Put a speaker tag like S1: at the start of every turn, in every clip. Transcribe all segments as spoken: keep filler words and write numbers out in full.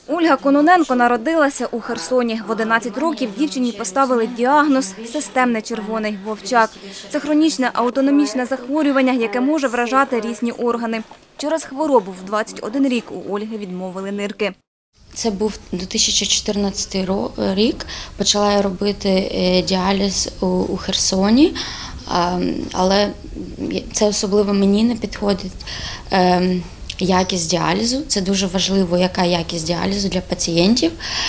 S1: Ольга Кононенко народилася у Херсоні. В одинадцять років дівчині поставили діагноз – системний червоний вовчак. Це хронічне аутономічне захворювання, яке може вражати різні органи. Через хворобу в двадцять один рік у Ольги відмовили нирки.
S2: Це був дві тисячі чотирнадцятий рік. Почала я робити діаліз у Херсоні, але це особливо мені не підходить. Якість діалізу, це дуже важливо, яка якість діалізу для пацієнтів.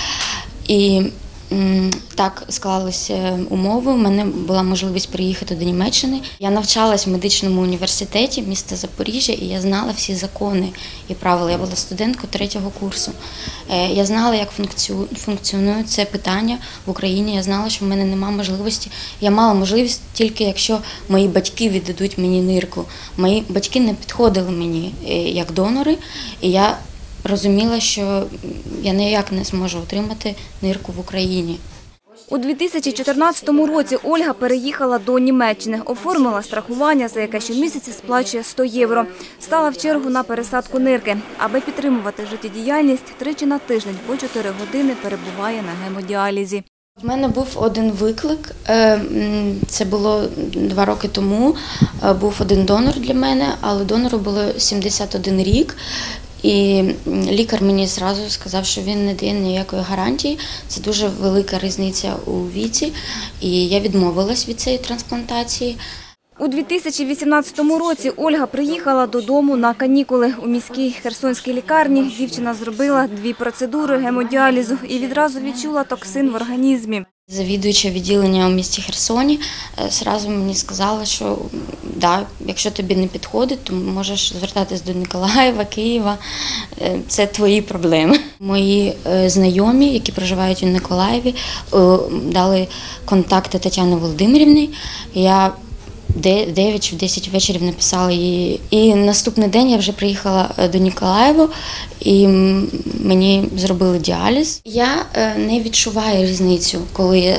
S2: І так склалися умови, у мене була можливість приїхати до Німеччини. Я навчалась в медичному університеті міста Запоріжжя, і я знала всі закони і правила. Я була студенткою третього курсу. Я знала, як функціонує це питання в Україні. Я знала, що в мене немає можливості. Я мала можливість тільки, якщо мої батьки віддадуть мені нирку. Мої батьки не підходили мені як донори, і я розуміла, що я ніяк не зможу отримати нирку в Україні.
S1: У дві тисячі чотирнадцятому році Ольга переїхала до Німеччини, оформила страхування, за яке щомісяця сплачує сто євро. Стала в чергу на пересадку нирки. Аби підтримувати життєдіяльність, тричі на тиждень по чотири години перебуває на гемодіалізі.
S2: У мене був один виклик, це було два роки тому, був один донор для мене, але донору було сімдесят один рік. І лікар мені одразу сказав, що він не дає ніякої гарантії. Це дуже велика різниця у віці. І я відмовилась від цієї трансплантації.
S1: У дві тисячі вісімнадцятому році Ольга приїхала додому на канікули. У міській херсонській лікарні дівчина зробила дві процедури гемодіалізу і відразу відчула токсин в організмі.
S2: Завідуюча відділення у місті Херсоні одразу мені сказала, що да, якщо тобі не підходить, то можеш звертатись до Миколаєва, Києва, це твої проблеми. Мої знайомі, які проживають у Миколаєві, дали контакти Тетяни Володимирівни. Я в дев'ять чи в десять вечорів написала їй. І наступний день я вже приїхала до Миколаєва і мені зробили діаліз. Я не відчуваю різницю, коли я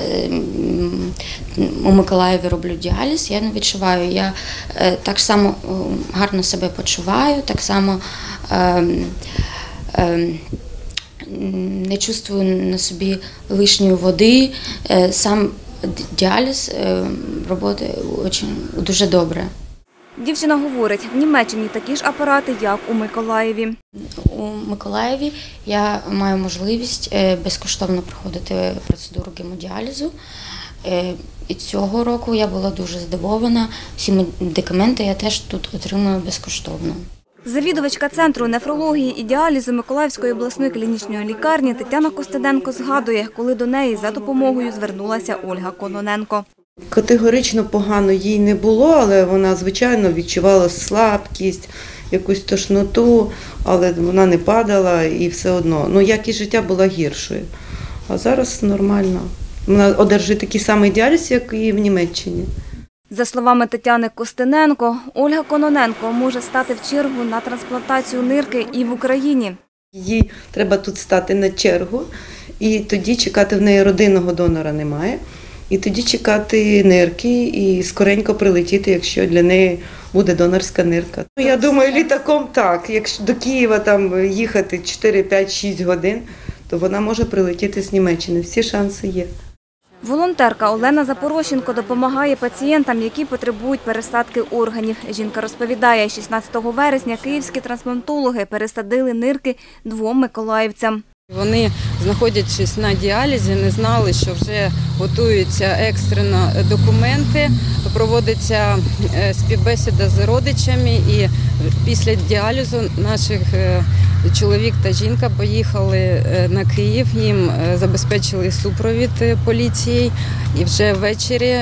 S2: у Миколаєві роблю діаліз, я не відчуваю. Я так само гарно себе почуваю, так само не чувствую на собі лишньої води. Сам діаліз працює дуже добре.
S1: Дівчина говорить, в Німеччині такі ж апарати, як у Миколаєві.
S2: У Миколаєві я маю можливість безкоштовно проходити процедуру гемодіалізу. І цього року я була дуже здивована. Всі медикаменти я теж тут отримую безкоштовно.
S1: Завідувачка Центру нефрології і діалізу Миколаївської обласної клінічної лікарні Тетяна Костенко згадує, коли до неї за допомогою звернулася Ольга Кононенко.
S3: Категорично погано їй не було, але вона, звичайно, відчувала слабкість, якусь тошноту, але вона не падала і все одно. Ну, якість життя була гіршою. А зараз нормально. Вона одержить такий самий діаліз, як і в Німеччині.
S1: За словами Тетяни Костенко, Ольга Кононенко може стати в чергу на трансплантацію нирки і в Україні.
S3: Їй треба тут стати на чергу, і тоді чекати, в неї родинного донора немає, і тоді чекати нирки і скоренько прилетіти, якщо для неї буде донорська нирка. Я думаю, літаком так, якщо до Києва там їхати чотири, п'ять, шість годин, то вона може прилетіти з Німеччини, всі шанси є.
S1: Волонтерка Олена Запорощенко допомагає пацієнтам, які потребують пересадки органів. Жінка розповідає, шістнадцятого вересня київські трансплантологи пересадили нирки двом миколаївцям.
S4: Вони, знаходячись на діалізі, не знали, що вже готуються екстрено документи, проводиться співбесіда з родичами, і після діалізу наших чоловік та жінка поїхали на Київ, їм забезпечили супровід поліції, і вже ввечері,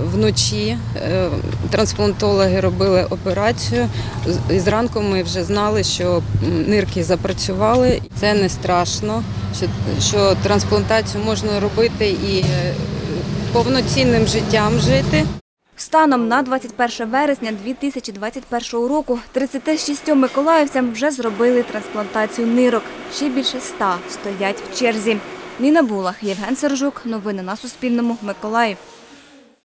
S4: вночі трансплантологи робили операцію, і зранку ми вже знали, що нирки запрацювали. Це не страшно, що, що трансплантацію можна робити і повноцінним життям жити.
S1: Станом на двадцять перше вересня дві тисячі двадцять першого року тридцяти шістьом миколаївцям вже зробили трансплантацію нирок. Ще більше ста стоять в черзі. Ніна Булах, Євген Сержук. Новини на Суспільному. Миколаїв.